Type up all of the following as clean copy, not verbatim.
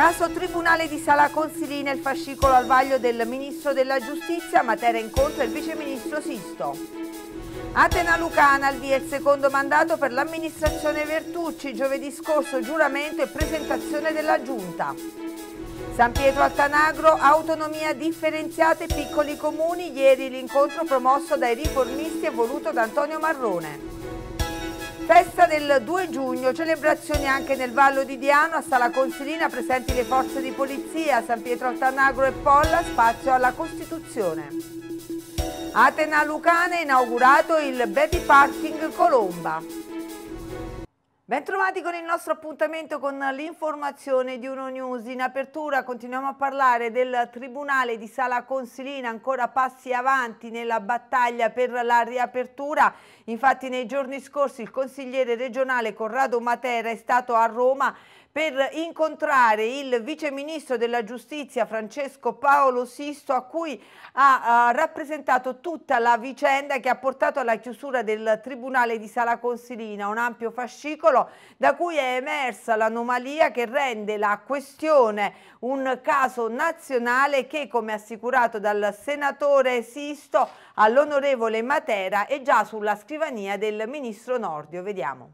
Caso Tribunale di Sala Consilina, il fascicolo al vaglio del Ministro della Giustizia, Matera incontra il Vice Ministro Sisto. Atena Lucana al via il secondo mandato per l'amministrazione Vertucci, giovedì scorso giuramento e presentazione della Giunta. San Pietro Altanagro, autonomia differenziata e piccoli comuni, ieri l'incontro promosso dai riformisti e voluto da Antonio Marrone. Festa del 2 giugno, celebrazioni anche nel Vallo di Diano, a Sala Consilina presenti le forze di polizia, San Pietro Altanagro e Polla, spazio alla Costituzione. Atena Lucana, inaugurato il Baby Parking Colomba. Bentrovati con il nostro appuntamento con l'informazione di Uno News. In apertura continuiamo a parlare del Tribunale di Sala Consilina, ancora passi avanti nella battaglia per la riapertura. Infatti nei giorni scorsi il consigliere regionale Corrado Matera è stato a Roma per incontrare il Vice Ministro della Giustizia Francesco Paolo Sisto, a cui ha rappresentato tutta la vicenda che ha portato alla chiusura del Tribunale di Sala Consilina, un ampio fascicolo da cui è emersa l'anomalia che rende la questione un caso nazionale che, come assicurato dal senatore Sisto all'onorevole Matera, è già sulla scrivania del Ministro Nordio. Vediamo.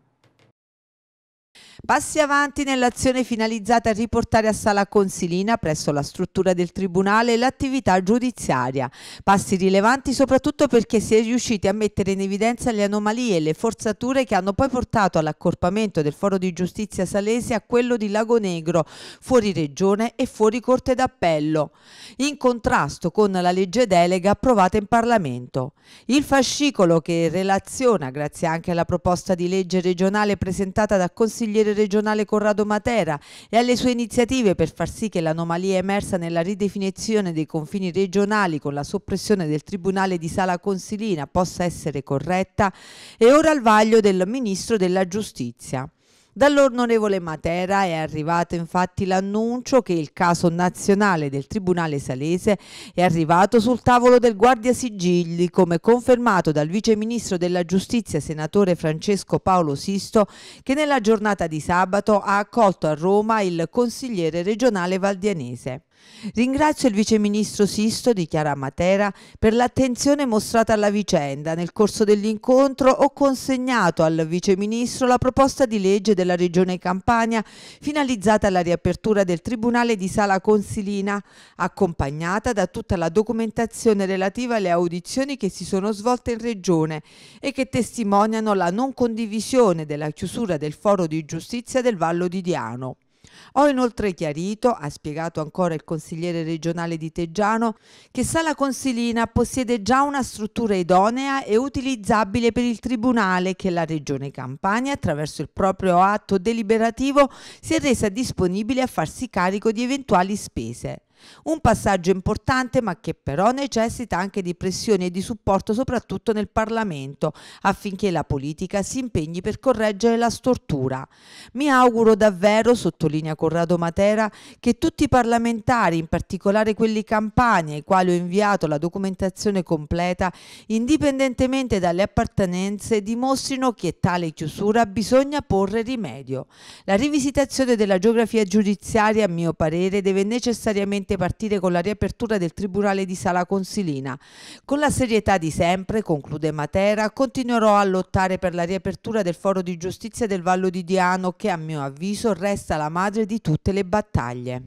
Passi avanti nell'azione finalizzata a riportare a Sala Consilina, presso la struttura del Tribunale, l'attività giudiziaria. Passi rilevanti soprattutto perché si è riusciti a mettere in evidenza le anomalie e le forzature che hanno poi portato all'accorpamento del Foro di Giustizia Salese a quello di Lago Negro, fuori regione e fuori Corte d'Appello, in contrasto con la legge delega approvata in Parlamento. Il fascicolo, che relaziona, grazie anche alla proposta di legge regionale presentata dal consigliere regionale Corrado Matera e alle sue iniziative per far sì che l'anomalia emersa nella ridefinizione dei confini regionali con la soppressione del Tribunale di Sala Consilina possa essere corretta, è ora al vaglio del Ministro della Giustizia. Dall'onorevole Matera è arrivato infatti l'annuncio che il caso nazionale del Tribunale Salese è arrivato sul tavolo del Guardiasigilli, come confermato dal Vice Ministro della Giustizia senatore Francesco Paolo Sisto, che nella giornata di sabato ha accolto a Roma il consigliere regionale valdianese. Ringrazio il Vice Ministro Sisto, dichiara Matera, per l'attenzione mostrata alla vicenda. Nel corso dell'incontro ho consegnato al Vice Ministro la proposta di legge della Regione Campania finalizzata alla riapertura del Tribunale di Sala Consilina, accompagnata da tutta la documentazione relativa alle audizioni che si sono svolte in Regione e che testimoniano la non condivisione della chiusura del Foro di Giustizia del Vallo di Diano. Ho inoltre chiarito, ha spiegato ancora il consigliere regionale di Teggiano, che Sala Consilina possiede già una struttura idonea e utilizzabile per il Tribunale che la Regione Campania, attraverso il proprio atto deliberativo, si è resa disponibile a farsi carico di eventuali spese. Un passaggio importante, ma che però necessita anche di pressioni e di supporto soprattutto nel Parlamento, affinché la politica si impegni per correggere la stortura. Mi auguro davvero, sottolinea Corrado Matera, che tutti i parlamentari, in particolare quelli campani, ai quali ho inviato la documentazione completa, indipendentemente dalle appartenenze, dimostrino che tale chiusura bisogna porre rimedio. La rivisitazione della geografia giudiziaria, a mio parere, deve necessariamente partire con la riapertura del Tribunale di Sala Consilina. Con la serietà di sempre, conclude Matera, continuerò a lottare per la riapertura del Foro di Giustizia del Vallo di Diano, che a mio avviso resta la madre di tutte le battaglie.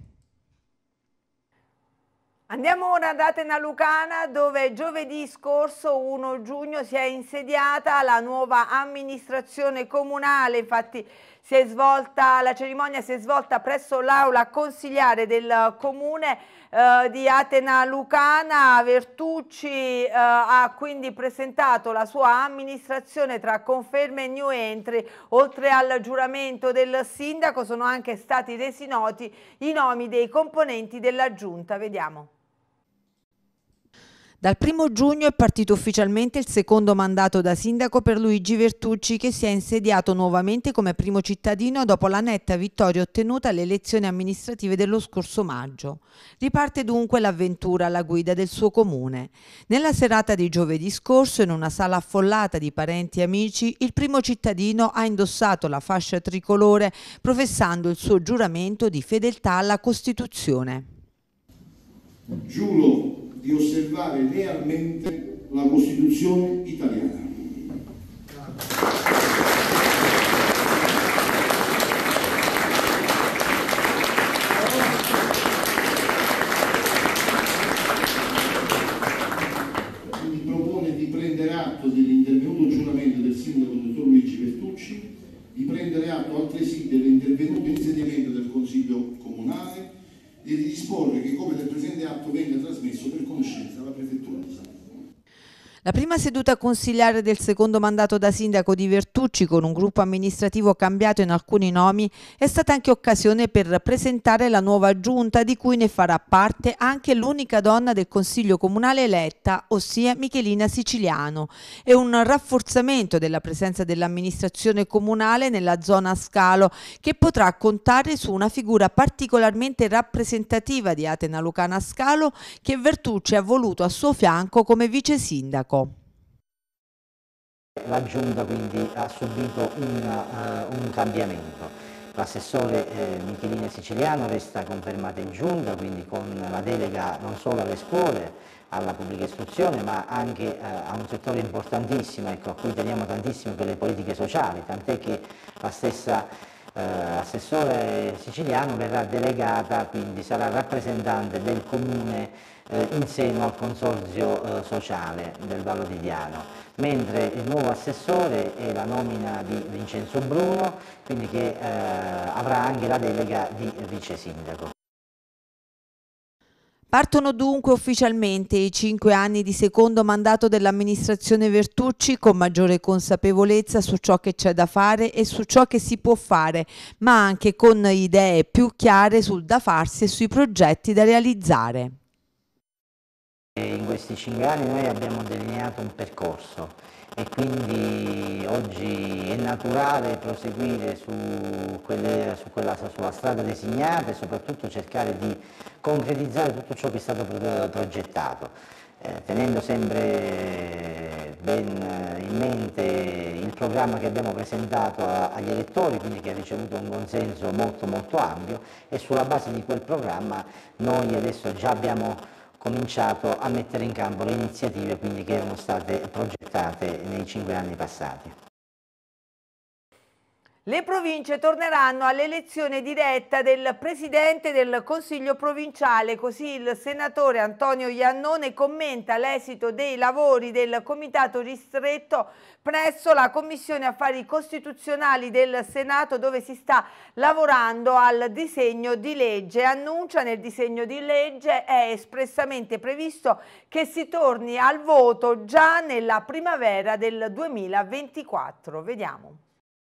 Andiamo ora ad Atena Lucana, dove giovedì scorso 1 giugno si è insediata la nuova amministrazione comunale. Infatti la cerimonia si è svolta presso l'aula consiliare del comune di Atena Lucana. Vertucci ha quindi presentato la sua amministrazione tra conferme e new entry. Oltre al giuramento del sindaco sono anche stati resi noti i nomi dei componenti della giunta. Vediamo. Dal 1° giugno è partito ufficialmente il secondo mandato da sindaco per Luigi Vertucci, che si è insediato nuovamente come primo cittadino dopo la netta vittoria ottenuta alle elezioni amministrative dello scorso maggio. Riparte dunque l'avventura alla guida del suo comune. Nella serata di giovedì scorso, in una sala affollata di parenti e amici, il primo cittadino ha indossato la fascia tricolore professando il suo giuramento di fedeltà alla Costituzione. Giuro di osservare lealmente la Costituzione italiana. Mi propone di prendere atto dell'intervenuto giuramento del sindaco dottor Luigi Vertucci, di prendere atto altresì dell'intervenuto insediamento del Consiglio Comunale e di disporre che copia del presente atto venga trasmesso per conoscenza alla Prefettura di Salerno. La prima seduta consiliare del secondo mandato da sindaco di Vertucci, con un gruppo amministrativo cambiato in alcuni nomi, è stata anche occasione per presentare la nuova giunta, di cui ne farà parte anche l'unica donna del Consiglio Comunale eletta, ossia Michelina Siciliano, e un rafforzamento della presenza dell'amministrazione comunale nella zona Scalo, che potrà contare su una figura particolarmente rappresentativa di Atena Lucana Scalo, che Vertucci ha voluto a suo fianco come vice sindaco. La Giunta quindi ha subito un cambiamento. L'assessore Michelina Siciliano resta confermata in Giunta, quindi con la delega non solo alle scuole, alla pubblica istruzione, ma anche a un settore importantissimo, ecco, a cui teniamo tantissimo, per le politiche sociali, tant'è che la stessa assessore Siciliano verrà delegata, quindi sarà rappresentante del comune in seno al consorzio sociale del Vallo di Diano, mentre il nuovo assessore è la nomina di Vincenzo Bruno, quindi che avrà anche la delega di vice sindaco. Partono dunque ufficialmente i 5 anni di secondo mandato dell'amministrazione Vertucci, con maggiore consapevolezza su ciò che c'è da fare e su ciò che si può fare, ma anche con idee più chiare sul da farsi e sui progetti da realizzare. In questi 5 anni noi abbiamo delineato un percorso e quindi oggi è naturale proseguire sulla strada designata e soprattutto cercare di concretizzare tutto ciò che è stato progettato, tenendo sempre ben in mente il programma che abbiamo presentato agli elettori, quindi che ha ricevuto un consenso molto ampio, e sulla base di quel programma noi adesso già abbiamo cominciato a mettere in campo le iniziative, quindi, che erano state progettate nei 5 anni passati. Le province torneranno all'elezione diretta del Presidente del Consiglio provinciale, così il senatore Antonio Iannone commenta l'esito dei lavori del Comitato ristretto presso la Commissione Affari Costituzionali del Senato, dove si sta lavorando al disegno di legge. Annuncia nel disegno di legge è espressamente previsto che si torni al voto già nella primavera del 2024. Vediamo.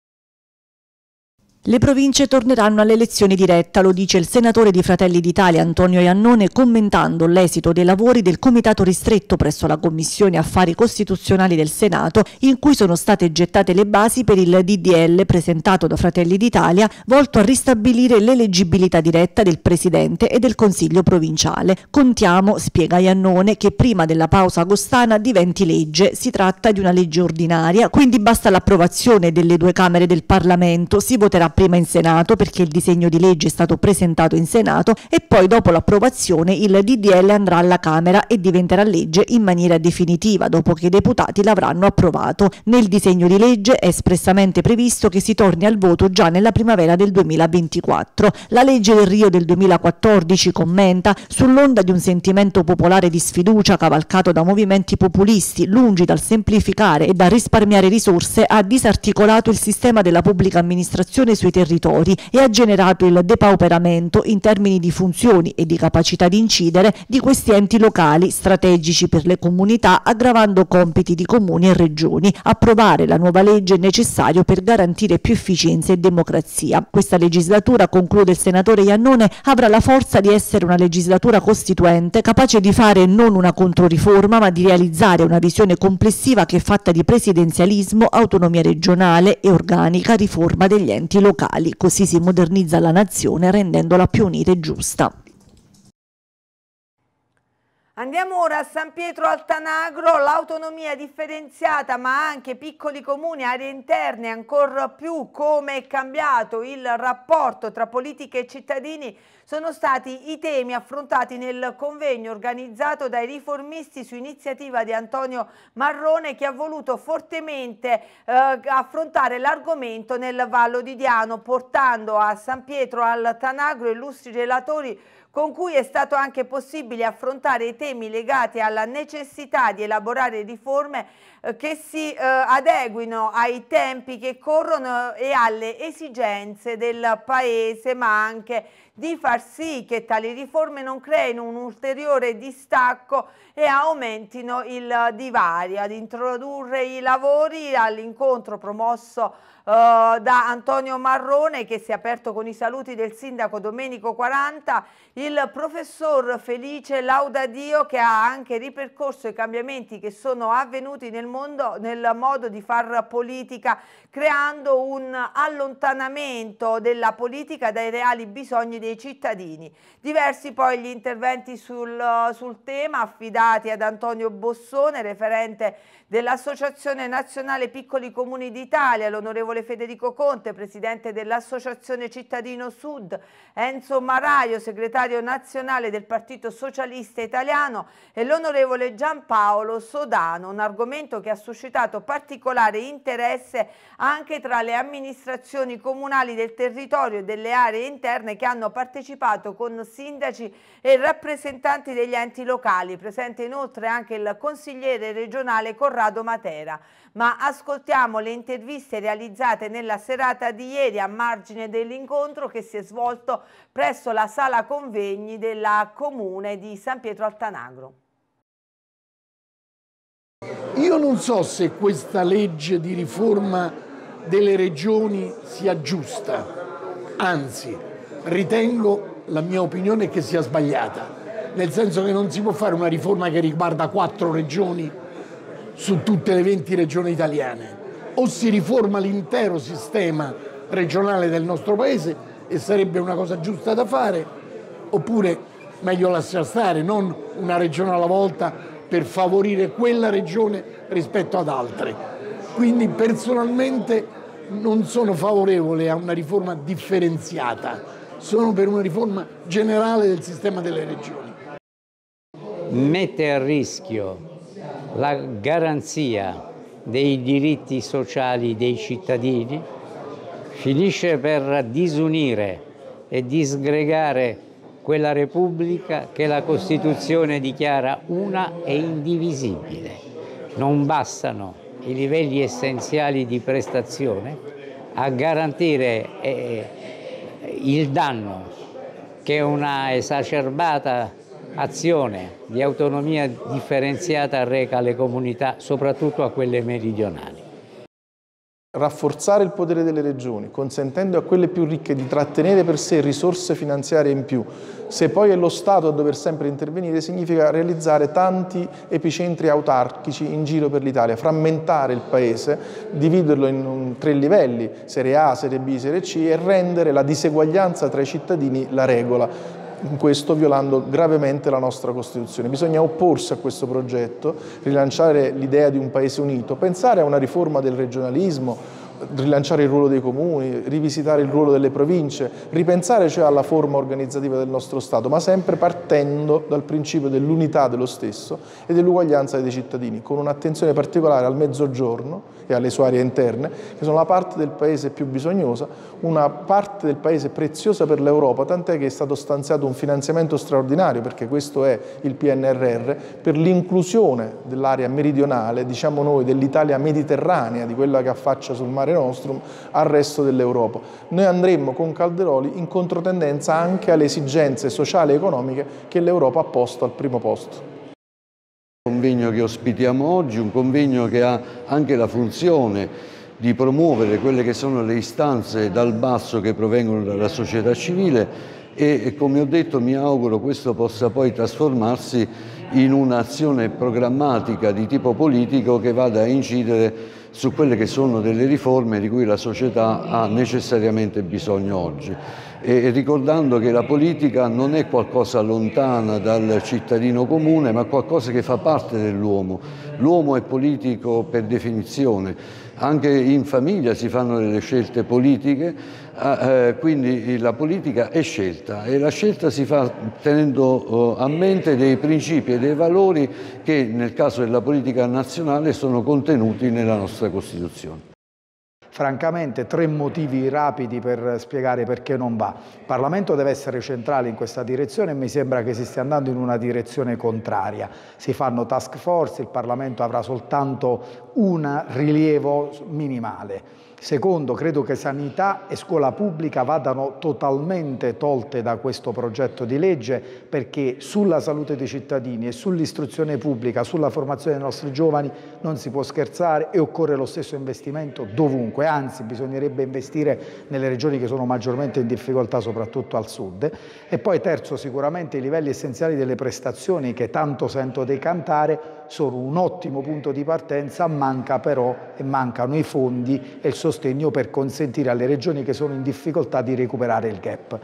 Le province torneranno all'elezione diretta, lo dice il senatore di Fratelli d'Italia Antonio Iannone, commentando l'esito dei lavori del Comitato ristretto presso la Commissione Affari Costituzionali del Senato, in cui sono state gettate le basi per il DDL presentato da Fratelli d'Italia, volto a ristabilire l'eleggibilità diretta del Presidente e del Consiglio provinciale. Contiamo, spiega Iannone, che prima della pausa agostana diventi legge. Si tratta di una legge ordinaria, quindi basta l'approvazione delle 2 Camere del Parlamento, si voterà prima in Senato perché il disegno di legge è stato presentato in Senato e poi dopo l'approvazione il DDL andrà alla Camera e diventerà legge in maniera definitiva dopo che i deputati l'avranno approvato. Nel disegno di legge è espressamente previsto che si torni al voto già nella primavera del 2024. La legge del Rio del 2014 commenta: sull'onda di un sentimento popolare di sfiducia cavalcato da movimenti populisti, lungi dal semplificare e dal risparmiare risorse, ha disarticolato il sistema della pubblica amministrazione sui territori e ha generato il depauperamento in termini di funzioni e di capacità di incidere di questi enti locali strategici per le comunità, aggravando compiti di comuni e regioni. Approvare la nuova legge è necessario per garantire più efficienza e democrazia. Questa legislatura, conclude il senatore Iannone, avrà la forza di essere una legislatura costituente capace di fare non una controriforma ma di realizzare una visione complessiva che è fatta di presidenzialismo, autonomia regionale e organica riforma degli enti locali. Così si modernizza la nazione rendendola più unita e giusta. Andiamo ora a San Pietro Altanagro. L'autonomia differenziata ma anche piccoli comuni, aree interne, ancora più come è cambiato il rapporto tra politica e cittadini sono stati i temi affrontati nel convegno organizzato dai riformisti su iniziativa di Antonio Marrone, che ha voluto fortemente affrontare l'argomento nel Vallo di Diano, portando a San Pietro Altanagro illustri relatori con cui è stato anche possibile affrontare i temi legati alla necessità di elaborare riforme che si adeguino ai tempi che corrono e alle esigenze del Paese, ma anche di far sì che tali riforme non creino un ulteriore distacco e aumentino il divario. Ad introdurre i lavori all'incontro promosso da Antonio Marrone, che si è aperto con i saluti del sindaco Domenico 40, il professor Felice Laudadio, che ha anche ripercorso i cambiamenti che sono avvenuti nel modo di far politica, creando un allontanamento della politica dai reali bisogni dei cittadini. Diversi poi gli interventi sul tema affidati ad Antonio Bossone, referente dell'Associazione Nazionale Piccoli Comuni d'Italia, l'onorevole Federico Conte, presidente dell'Associazione Cittadino Sud, Enzo Maraio, segretario nazionale del Partito Socialista Italiano, e l'onorevole Giampaolo Sodano, un argomento che ha suscitato particolare interesse anche tra le amministrazioni comunali del territorio e delle aree interne, che hanno partecipato con sindaci e rappresentanti degli enti locali. Presente inoltre anche il consigliere regionale Corrado Matera. Ma ascoltiamo le interviste realizzate nella serata di ieri a margine dell'incontro che si è svolto presso la sala convegni della Comune di San Pietro Altanagro. Io non so se questa legge di riforma delle regioni sia giusta, anzi ritengo, la mia opinione, che sia sbagliata, nel senso che non si può fare una riforma che riguarda 4 regioni su tutte le 20 regioni italiane. O si riforma l'intero sistema regionale del nostro paese, e sarebbe una cosa giusta da fare, oppure meglio lasciar stare, non una regione alla volta per favorire quella regione rispetto ad altre. Quindi personalmente non sono favorevole a una riforma differenziata, sono per una riforma generale del sistema delle regioni. Mette a rischio la garanzia dei diritti sociali dei cittadini, finisce per disunire e disgregare quella Repubblica che la Costituzione dichiara una e indivisibile. Non bastano i livelli essenziali di prestazione a garantire il danno che una esacerbata azione di autonomia differenziata reca alle comunità, soprattutto a quelle meridionali. Rafforzare il potere delle regioni, consentendo a quelle più ricche di trattenere per sé risorse finanziarie in più. Se poi è lo Stato a dover sempre intervenire, significa realizzare tanti epicentri autarchici in giro per l'Italia, frammentare il paese, dividerlo in 3 livelli, serie A, serie B, serie C, e rendere la diseguaglianza tra i cittadini la regola, in questo violando gravemente la nostra Costituzione. Bisogna opporsi a questo progetto, rilanciare l'idea di un paese unito, pensare a una riforma del regionalismo, rilanciare il ruolo dei comuni, rivisitare il ruolo delle province, ripensare cioè alla forma organizzativa del nostro Stato, ma sempre partendo dal principio dell'unità dello stesso e dell'uguaglianza dei cittadini, con un'attenzione particolare al Mezzogiorno e alle sue aree interne, che sono la parte del paese più bisognosa, una parte del paese preziosa per l'Europa, tant'è che è stato stanziato un finanziamento straordinario, perché questo è il PNRR, per l'inclusione dell'area meridionale, diciamo noi, dell'Italia mediterranea, di quella che affaccia sul mare Mare Nostrum al resto dell'Europa. Noi andremmo con Calderoli in controtendenza anche alle esigenze sociali e economiche che l'Europa ha posto al primo posto. Un convegno che ospitiamo oggi, un convegno che ha anche la funzione di promuovere quelle che sono le istanze dal basso che provengono dalla società civile e come ho detto mi auguro questo possa poi trasformarsi in un'azione programmatica di tipo politico che vada a incidere su quelle che sono delle riforme di cui la società ha necessariamente bisogno oggi. E ricordando che la politica non è qualcosa lontana dal cittadino comune, ma qualcosa che fa parte dell'uomo. L'uomo è politico per definizione. Anche in famiglia si fanno delle scelte politiche, quindi la politica è scelta e la scelta si fa tenendo a mente dei principi e dei valori che nel caso della politica nazionale sono contenuti nella nostra Costituzione. Francamente 3 motivi rapidi per spiegare perché non va. Il Parlamento deve essere centrale in questa direzione e mi sembra che si stia andando in una direzione contraria. Si fanno task force, il Parlamento avrà soltanto un rilievo minimale. Secondo, credo che sanità e scuola pubblica vadano totalmente tolte da questo progetto di legge perché sulla salute dei cittadini e sull'istruzione pubblica, sulla formazione dei nostri giovani non si può scherzare e occorre lo stesso investimento dovunque, anzi bisognerebbe investire nelle regioni che sono maggiormente in difficoltà, soprattutto al sud. E poi terzo, sicuramente i livelli essenziali delle prestazioni che tanto sento decantare sono un ottimo punto di partenza, manca però e mancano i fondi e il sostegno per consentire alle regioni che sono in difficoltà di recuperare il gap.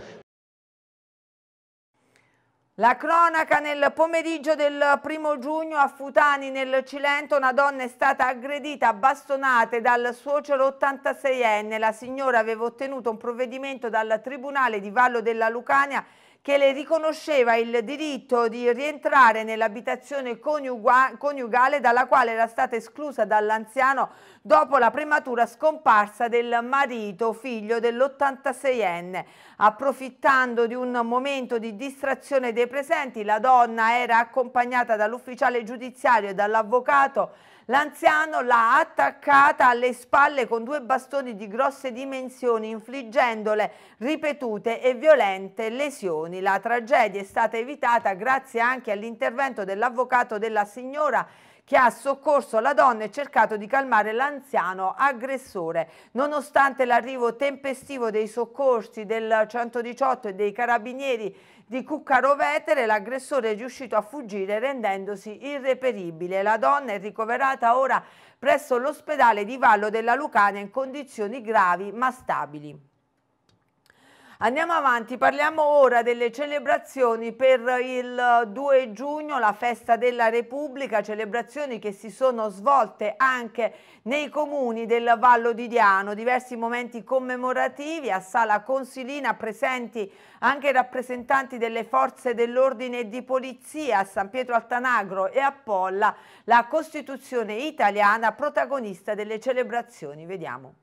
La cronaca nel pomeriggio del 1° giugno a Futani nel Cilento una donna è stata aggredita a bastonate dal suocero 86enne. La signora aveva ottenuto un provvedimento dal Tribunale di Vallo della Lucania che le riconosceva il diritto di rientrare nell'abitazione coniugale dalla quale era stata esclusa dall'anziano dopo la prematura scomparsa del marito, figlio dell'86enne. Approfittando di un momento di distrazione dei presenti, la donna era accompagnata dall'ufficiale giudiziario e dall'avvocato. L'anziano l'ha attaccata alle spalle con 2 bastoni di grosse dimensioni, infliggendole ripetute e violente lesioni. La tragedia è stata evitata grazie anche all'intervento dell'avvocato della signora che ha soccorso la donna e cercato di calmare l'anziano aggressore. Nonostante l'arrivo tempestivo dei soccorsi del 118 e dei carabinieri di Cuccaro Vetere, l'aggressore è riuscito a fuggire rendendosi irreperibile. La donna è ricoverata ora presso l'ospedale di Vallo della Lucania in condizioni gravi ma stabili. Andiamo avanti, parliamo ora delle celebrazioni per il 2 giugno, la festa della Repubblica, celebrazioni che si sono svolte anche nei comuni del Vallo di Diano, diversi momenti commemorativi a Sala Consilina, presenti anche rappresentanti delle forze dell'ordine e di polizia, a San Pietro Altanagro e a Polla, la Costituzione italiana protagonista delle celebrazioni. Vediamo.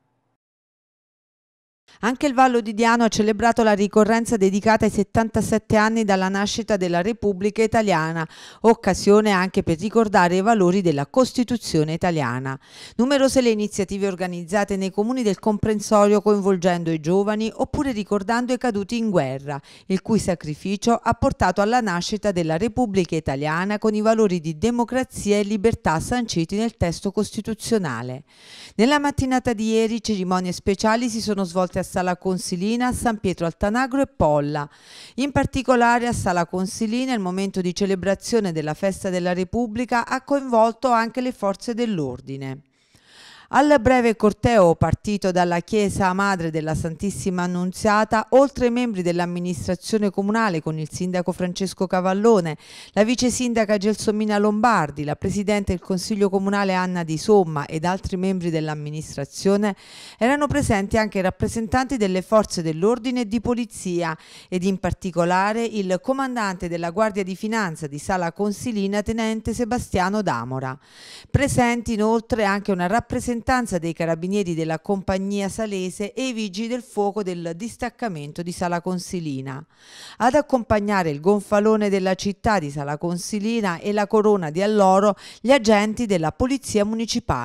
Anche il Vallo di Diano ha celebrato la ricorrenza dedicata ai 77 anni dalla nascita della Repubblica Italiana, occasione anche per ricordare i valori della Costituzione italiana. Numerose le iniziative organizzate nei comuni del comprensorio coinvolgendo i giovani oppure ricordando i caduti in guerra, il cui sacrificio ha portato alla nascita della Repubblica Italiana con i valori di democrazia e libertà sanciti nel testo costituzionale. Nella mattinata di ieri cerimonie speciali si sono svolte a Sala Consilina, a San Pietro Altanagro e Polla. In particolare a Sala Consilina il momento di celebrazione della festa della Repubblica ha coinvolto anche le forze dell'ordine. Al breve corteo partito dalla chiesa madre della Santissima Annunziata, oltre ai membri dell'amministrazione comunale con il sindaco Francesco Cavallone, la vice sindaca Gelsomina Lombardi, la presidente del consiglio comunale Anna Di Somma ed altri membri dell'amministrazione, erano presenti anche rappresentanti delle forze dell'ordine e di polizia ed in particolare il comandante della Guardia di Finanza di Sala Consilina, tenente Sebastiano D'Amora. Presenti inoltre anche una rappresentanza dei carabinieri della compagnia salese e i vigili del fuoco del distaccamento di Sala Consilina. Ad accompagnare il gonfalone della città di Sala Consilina e la corona di alloro gli agenti della polizia municipale.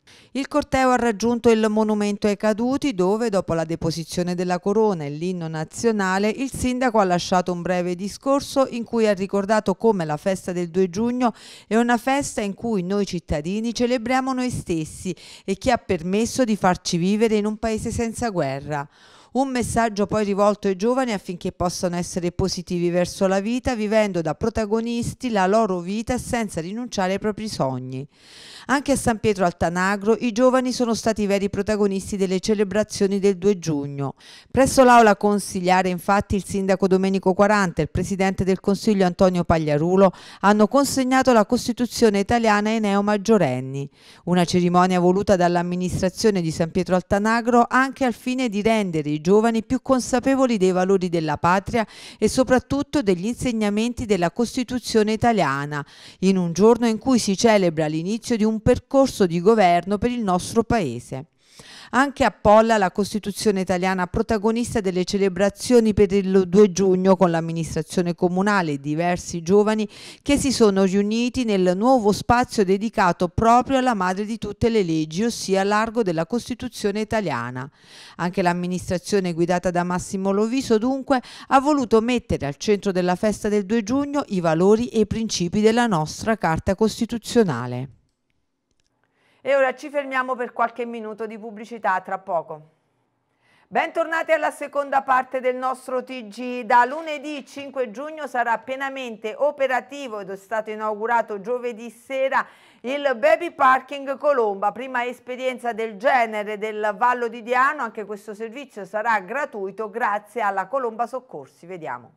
Il corteo ha raggiunto il monumento ai caduti dove, dopo la deposizione della corona e l'inno nazionale, il sindaco ha lasciato un breve discorso in cui ha ricordato come la festa del 2 giugno è una festa in cui noi cittadini celebriamo noi stessi e che ha permesso di farci vivere in un paese senza guerra. Un messaggio poi rivolto ai giovani affinché possano essere positivi verso la vita, vivendo da protagonisti la loro vita senza rinunciare ai propri sogni. Anche a San Pietro al Tanagro i giovani sono stati i veri protagonisti delle celebrazioni del 2 giugno. Presso l'aula consiliare, infatti, il sindaco Domenico Quaranta e il presidente del Consiglio Antonio Pagliarulo hanno consegnato la Costituzione italiana ai neomaggiorenni. Una cerimonia voluta dall'amministrazione di San Pietro al Tanagro anche al fine di rendere i giovani più consapevoli dei valori della patria e soprattutto degli insegnamenti della Costituzione italiana, in un giorno in cui si celebra l'inizio di un percorso di governo per il nostro Paese. Anche a Polla la Costituzione italiana protagonista delle celebrazioni per il 2 giugno con l'amministrazione comunale e diversi giovani che si sono riuniti nel nuovo spazio dedicato proprio alla madre di tutte le leggi, ossia Largo della Costituzione italiana. Anche l'amministrazione guidata da Massimo Loviso dunque ha voluto mettere al centro della festa del 2 giugno i valori e i principi della nostra Carta Costituzionale. E ora ci fermiamo per qualche minuto di pubblicità, tra poco. Bentornati alla seconda parte del nostro TG. Da lunedì 5 giugno sarà pienamente operativo ed è stato inaugurato giovedì sera il Baby Parking Colomba, prima esperienza del genere del Vallo di Diano. Anche questo servizio sarà gratuito grazie alla Colomba Soccorsi. Vediamo.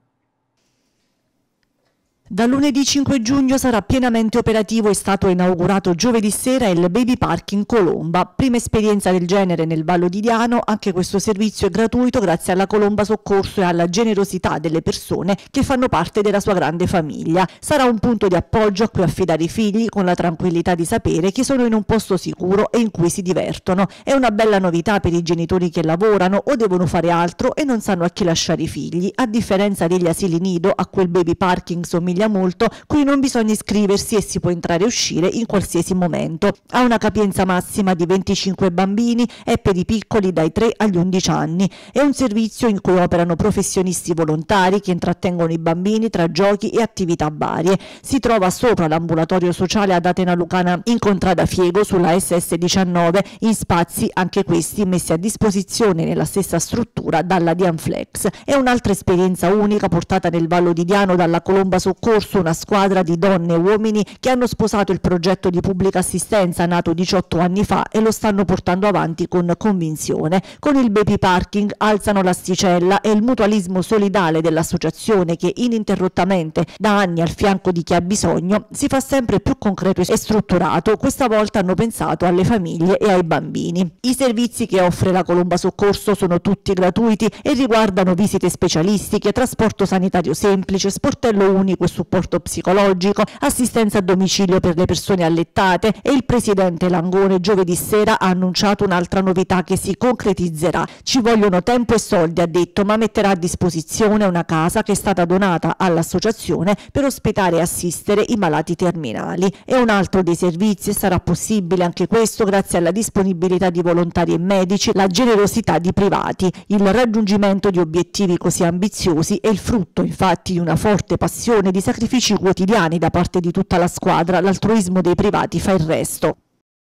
Da lunedì 5 giugno sarà pienamente operativo e stato inaugurato giovedì sera il Baby Parking Colomba, prima esperienza del genere nel Vallo di Diano. Anche questo servizio è gratuito grazie alla Colomba Soccorso e alla generosità delle persone che fanno parte della sua grande famiglia. Sarà un punto di appoggio a cui affidare i figli con la tranquillità di sapere che sono in un posto sicuro e in cui si divertono. È una bella novità per i genitori che lavorano o devono fare altro e non sanno a chi lasciare i figli. A differenza degli asili nido, a quel Baby Parking somiglia molto, qui non bisogna iscriversi e si può entrare e uscire in qualsiasi momento. Ha una capienza massima di 25 bambini e per i piccoli dai 3 agli 11 anni. È un servizio in cui operano professionisti volontari che intrattengono i bambini tra giochi e attività varie. Si trova sopra l'ambulatorio sociale ad Atena Lucana in Contrada Fiego sulla SS19, in spazi anche questi messi a disposizione nella stessa struttura dalla Dianflex. È un'altra esperienza unica portata nel Vallo di Diano dalla Colomba Soccorso, una squadra di donne e uomini che hanno sposato il progetto di pubblica assistenza nato 18 anni fa e lo stanno portando avanti con convinzione. Con il Baby Parking alzano l'asticella e il mutualismo solidale dell'associazione, che ininterrottamente da anni al fianco di chi ha bisogno, si fa sempre più concreto e strutturato. Questa volta hanno pensato alle famiglie e ai bambini. I servizi che offre la Colomba Soccorso sono tutti gratuiti e riguardano visite specialistiche, trasporto sanitario semplice, sportello unico e supporto psicologico, assistenza a domicilio per le persone allettate, e il presidente Langone giovedì sera ha annunciato un'altra novità che si concretizzerà. Ci vogliono tempo e soldi, ha detto, ma metterà a disposizione una casa che è stata donata all'associazione per ospitare e assistere i malati terminali. È un altro dei servizi e sarà possibile anche questo grazie alla disponibilità di volontari e medici, la generosità di privati. Il raggiungimento di obiettivi così ambiziosi è il frutto infatti di una forte passione, di sacrifici quotidiani da parte di tutta la squadra. L'altruismo dei privati fa il resto.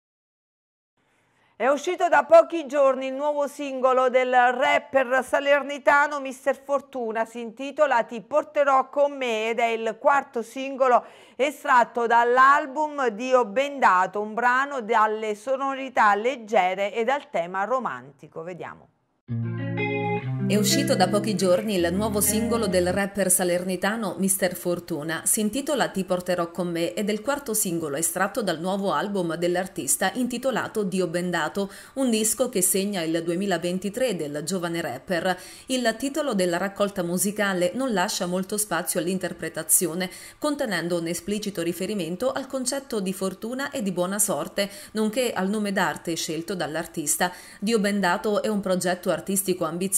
È uscito da pochi giorni il nuovo singolo del rapper salernitano Mr. Fortuna, si intitola Ti porterò con me ed è il quarto singolo estratto dall'album Dio bendato, un brano dalle sonorità leggere e dal tema romantico. Vediamo. È uscito da pochi giorni il nuovo singolo del rapper salernitano Mr. Fortuna, si intitola Ti porterò con me ed è il quarto singolo estratto dal nuovo album dell'artista intitolato Dio bendato, un disco che segna il 2023 del giovane rapper. Il titolo della raccolta musicale non lascia molto spazio all'interpretazione, contenendo un esplicito riferimento al concetto di fortuna e di buona sorte, nonché al nome d'arte scelto dall'artista. Dio bendato è un progetto artistico ambizioso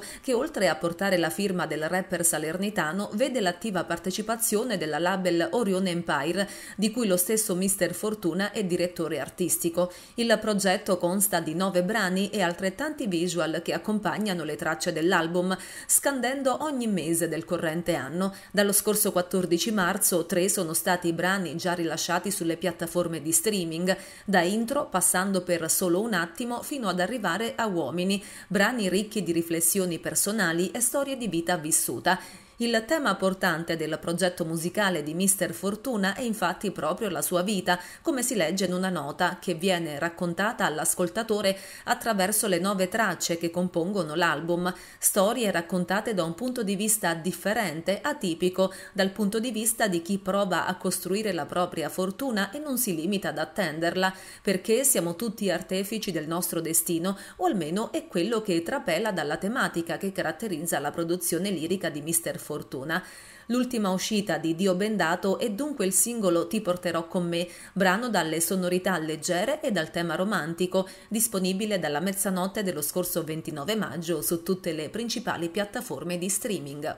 che oltre a portare la firma del rapper salernitano vede l'attiva partecipazione della label Orion Empire, di cui lo stesso Mr. Fortuna è direttore artistico. Il progetto consta di 9 brani e altrettanti visual che accompagnano le tracce dell'album, scandendo ogni mese del corrente anno. Dallo scorso 14 marzo 3 sono stati i brani già rilasciati sulle piattaforme di streaming, da Intro passando per Solo un attimo fino ad arrivare a Uomini, brani ricchi di riflessioni personali e storie di vita vissuta. Il tema portante del progetto musicale di Mr. Fortuna è infatti proprio la sua vita, come si legge in una nota che viene raccontata all'ascoltatore attraverso le 9 tracce che compongono l'album, storie raccontate da un punto di vista differente, atipico, dal punto di vista di chi prova a costruire la propria fortuna e non si limita ad attenderla, perché siamo tutti artefici del nostro destino, o almeno è quello che trapela dalla tematica che caratterizza la produzione lirica di Mr. Fortuna. L'ultima uscita di Dio Bendato è dunque il singolo Ti porterò con me, brano dalle sonorità leggere e dal tema romantico, disponibile dalla mezzanotte dello scorso 29 maggio su tutte le principali piattaforme di streaming.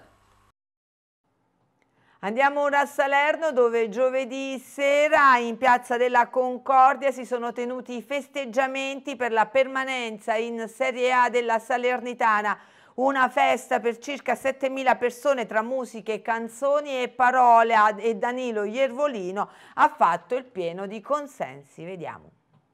Andiamo ora a Salerno, dove giovedì sera in Piazza della Concordia si sono tenuti i festeggiamenti per la permanenza in Serie A della Salernitana. Una festa per circa 7.000 persone tra musiche, canzoni e parole, e Danilo Iervolino ha fatto il pieno di consensi. Vediamo.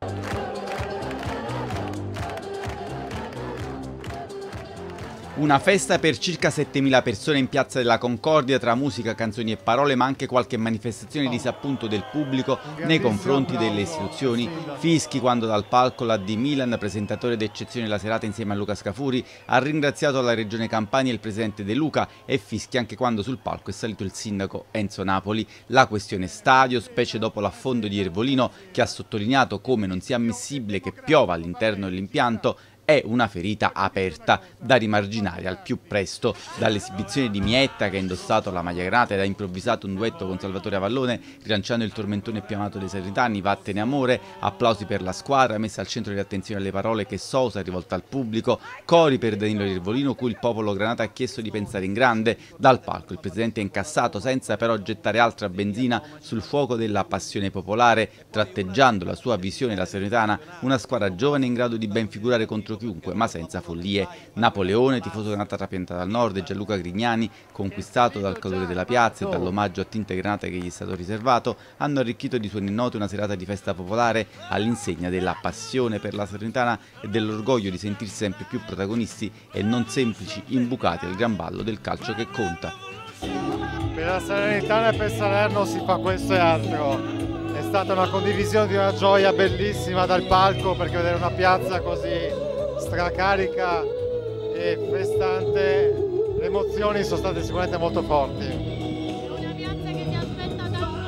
Una festa per circa 7.000 persone in Piazza della Concordia tra musica, canzoni e parole, ma anche qualche manifestazione di disappunto del pubblico nei confronti delle istituzioni. Fischi quando dal palco la D Milan, presentatore d'eccezione della serata insieme a Luca Scafuri, ha ringraziato la Regione Campania e il presidente De Luca, e fischi anche quando sul palco è salito il sindaco Enzo Napoli. La questione stadio, specie dopo l'affondo di Iervolino, che ha sottolineato come non sia ammissibile che piova all'interno dell'impianto, è una ferita aperta da rimarginare al più presto. Dall'esibizione di Mietta, che ha indossato la maglia granata ed ha improvvisato un duetto con Salvatore Avallone rilanciando il tormentone più amato dei salernitani, Vattene amore, applausi per la squadra messa al centro di attenzione alle parole che Sosa rivolta al pubblico, cori per Danilo Iervolino cui il popolo granata ha chiesto di pensare in grande. Dal palco il presidente ha incassato senza però gettare altra benzina sul fuoco della passione popolare, tratteggiando la sua visione la salernitana, una squadra giovane in grado di ben figurare contro chiunque, ma senza follie. Napoleone, tifoso granata trapiantato al nord, e Gianluca Grignani, conquistato dal calore della piazza e dall'omaggio a tinte granate che gli è stato riservato, hanno arricchito di suoni noti una serata di festa popolare all'insegna della passione per la Salernitana e dell'orgoglio di sentirsi sempre più protagonisti e non semplici imbucati al gran ballo del calcio che conta. Per la Salernitana e per Salerno si fa questo e altro. È stata una condivisione di una gioia bellissima dal palco, perché vedere una piazza così stracarica e festante, le emozioni sono state sicuramente molto forti. Una piazza che ti aspetta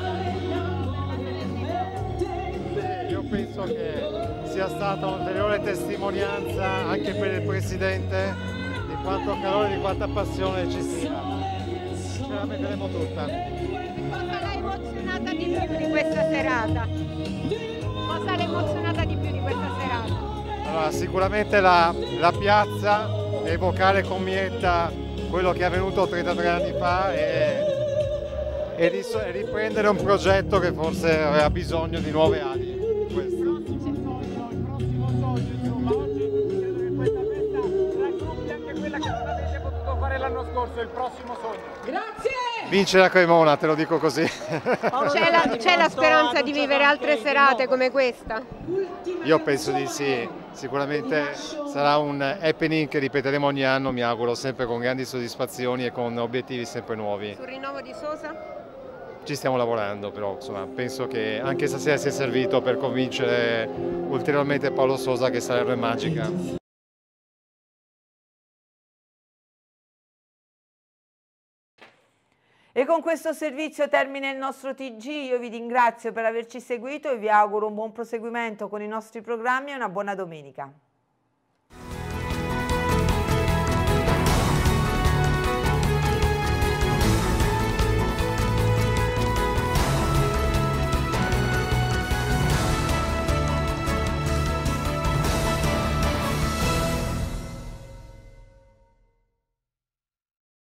Io penso che sia stata un'ulteriore testimonianza anche per il Presidente di quanto calore, di quanta passione ci sia. Ce la metteremo tutta. Cosa l'ha emozionata di più di questa serata? Cosa l'ha emozionata di più di questa serata? Allora, sicuramente la piazza, evocare con Mietta quello che è avvenuto 33 anni fa e riprendere un progetto che forse aveva bisogno di nuove ali. Questo. Il prossimo sogno, insomma, oggi credo che questa festa raggruppi anche quella che non avete potuto fare l'anno scorso, il prossimo sogno. Grazie! Vince la Cremona, te lo dico così. C'è la speranza di vivere altre serate come questa? Io penso di sì, sicuramente sarà un happening che ripeteremo ogni anno, mi auguro, sempre con grandi soddisfazioni e con obiettivi sempre nuovi. Sul rinnovo di Sosa? Ci stiamo lavorando, però insomma, penso che anche stasera sia servito per convincere ulteriormente Paolo Sosa che Salerno è magica. E con questo servizio termina il nostro TG. Io vi ringrazio per averci seguito e vi auguro un buon proseguimento con i nostri programmi e una buona domenica.